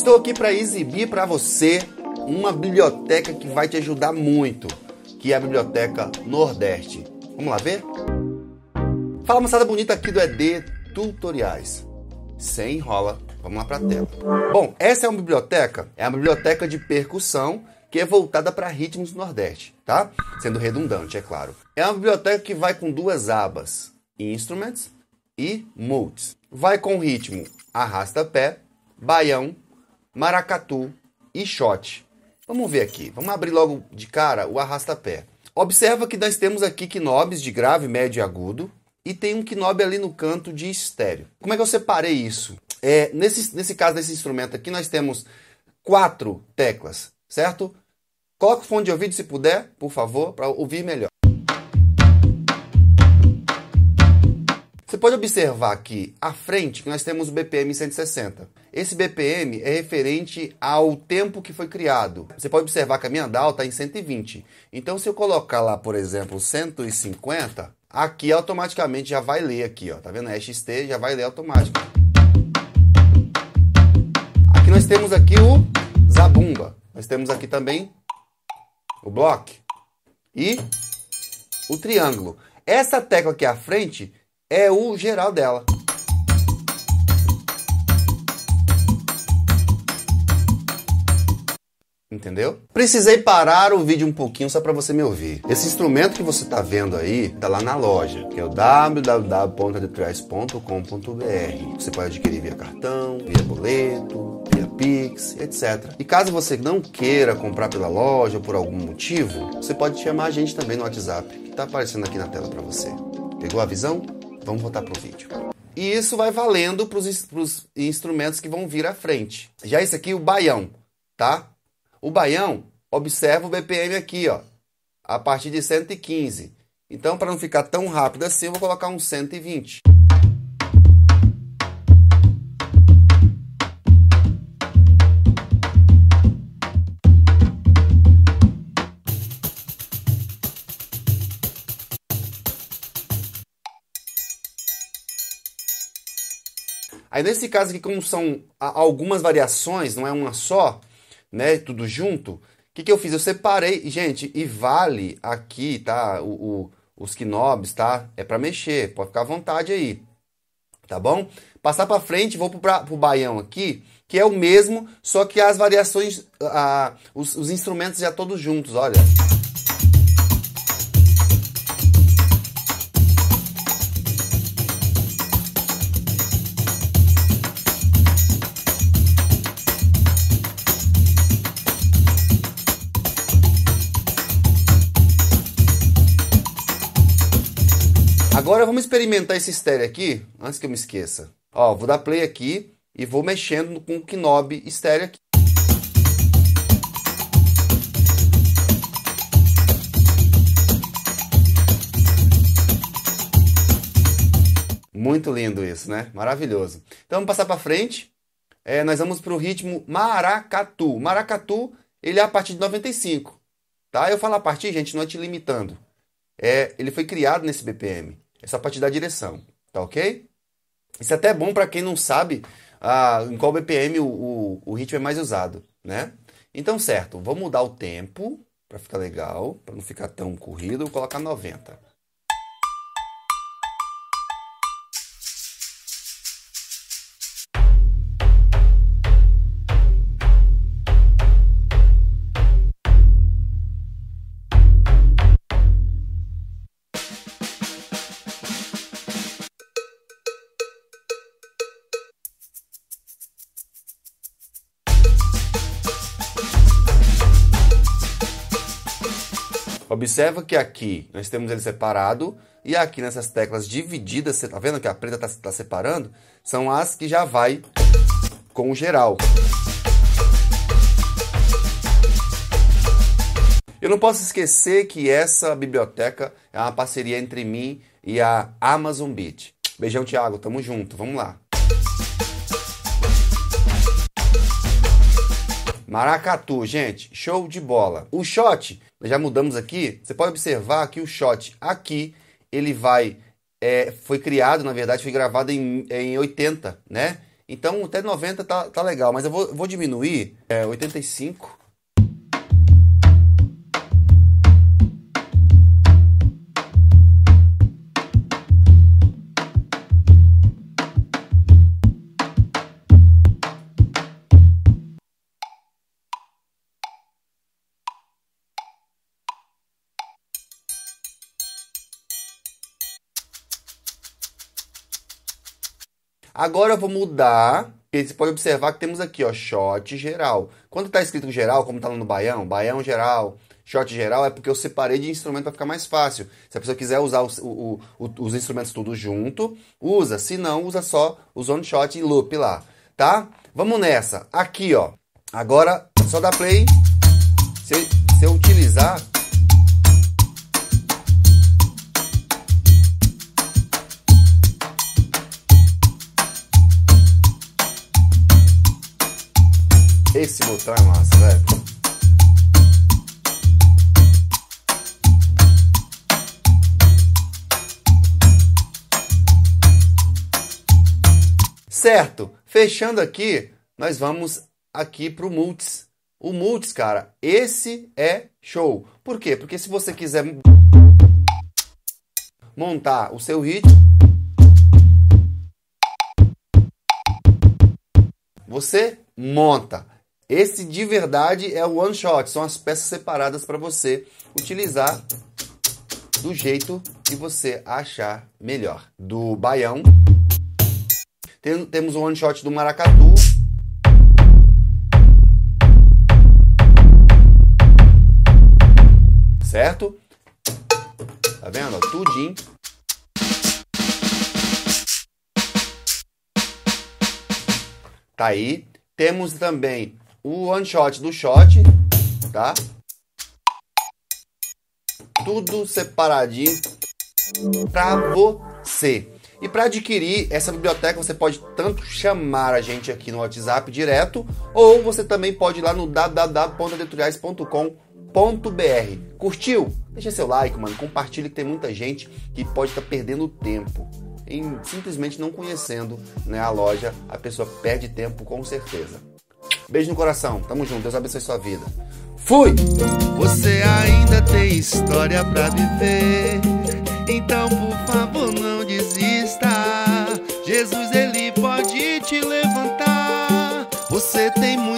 Estou aqui para exibir para você uma biblioteca que vai te ajudar muito, que é a Biblioteca Nordeste. Vamos lá ver? Fala, moçada bonita aqui do ED Tutoriais. Sem enrola, vamos lá para a tela. Bom, essa é uma biblioteca de percussão que é voltada para ritmos do Nordeste, tá? Sendo redundante, é claro. É uma biblioteca que vai com duas abas, Instruments e Modes. Vai com o ritmo arrasta-pé, baião, maracatu e shot. Vamos ver aqui, vamos abrir logo de cara o arrasta-pé. Observa que nós temos aqui knobs de grave, médio e agudo e tem um knob ali no canto de estéreo. Como é que eu separei isso? Nesse caso desse instrumento aqui nós temos 4 teclas, certo? Coloca o fone de ouvido se puder, por favor, para ouvir melhor. Você pode observar aqui à frente que nós temos o BPM 160. Esse BPM é referente ao tempo que foi criado. Você pode observar que a minha DAW está em 120. Então, se eu colocar lá, por exemplo, 150, aqui automaticamente já vai ler aqui, ó. Tá vendo? EXT já vai ler automático. Aqui nós temos aqui o zabumba. Nós temos aqui também o block e o triângulo. Essa tecla aqui à frente é o geral dela. Entendeu? Precisei parar o vídeo um pouquinho só para você me ouvir. Esse instrumento que você está vendo aí tá lá na loja, que é o www.edtutoriais.com.br. Você pode adquirir via cartão, via boleto, via Pix, etc. E caso você não queira comprar pela loja por algum motivo, você pode chamar a gente também no WhatsApp, que está aparecendo aqui na tela para você. Pegou a visão? Vamos voltar pro vídeo. E isso vai valendo para os instrumentos que vão vir à frente. Já esse aqui, o baião, tá? O baião, observa o BPM aqui, ó, a partir de 115. Então, para não ficar tão rápido assim, eu vou colocar um 120. Aí, nesse caso aqui, como são algumas variações, não é uma só, né, tudo junto, o que eu fiz? Eu separei, gente, e vale aqui, tá, os knobs, tá, é para mexer, pode ficar à vontade aí, tá bom? Passar para frente, vou pro baião aqui, que é o mesmo, só que as variações, os instrumentos já todos juntos, olha. Agora vamos experimentar esse estéreo aqui, antes que eu me esqueça. Ó, vou dar play aqui e vou mexendo com o knob estéreo aqui. Muito lindo isso, né? Maravilhoso. Então vamos passar para frente. Nós vamos para o ritmo maracatu. Maracatu, ele é a partir de 95. Tá? Eu falo a partir, gente, não é te limitando. Ele foi criado nesse BPM. É só para te dar direção, tá ok? Isso é até bom para quem não sabe em qual BPM o ritmo é mais usado, né? Então, certo, vou mudar o tempo para ficar legal, para não ficar tão corrido, vou colocar 90. Observa que aqui nós temos ele separado e aqui nessas teclas divididas, você tá vendo que a preta tá separando? São as que já vai com o geral. Eu não posso esquecer que essa biblioteca é uma parceria entre mim e a Amazon Beat. Beijão, Thiago, tamo junto, vamos lá. Maracatu, gente, show de bola. O shot, nós já mudamos aqui, você pode observar que o shot aqui, ele vai, foi criado, na verdade, foi gravado em 80, né? Então até 90 tá legal, mas eu vou diminuir 85. Agora eu vou mudar, porque você pode observar que temos aqui, ó, shot geral. Quando está escrito geral, como está lá no baião, baião geral, shot geral, é porque eu separei de instrumento para ficar mais fácil. Se a pessoa quiser usar os instrumentos tudo junto, usa. Se não, usa só os one shot e loop lá, tá? Vamos nessa. Aqui, ó. Agora, só dá play. Se eu utilizar... Esse botão é massa, velho. Certo. Fechando aqui, nós vamos aqui para o Multis. O Multis, cara, esse é show. Por quê? Porque se você quiser montar o seu ritmo, você monta. Esse de verdade é o one shot, são as peças separadas para você utilizar do jeito que você achar melhor. Do baião, temos o one shot do maracatu, certo? Tá vendo? Tudinho. Tá aí. Temos também o one shot do shot, tá? Tudo separadinho para você. E para adquirir essa biblioteca, você pode tanto chamar a gente aqui no WhatsApp direto, ou você também pode ir lá no www.adetutoriais.com.br. Curtiu? Deixa seu like, mano. Compartilha, que tem muita gente que pode estar perdendo tempo em simplesmente não conhecendo, né, a loja. A pessoa perde tempo com certeza. Beijo no coração, tamo junto, Deus abençoe sua vida. Fui! Você ainda tem história pra viver, então por favor não desista. Jesus, ele pode te levantar. Você tem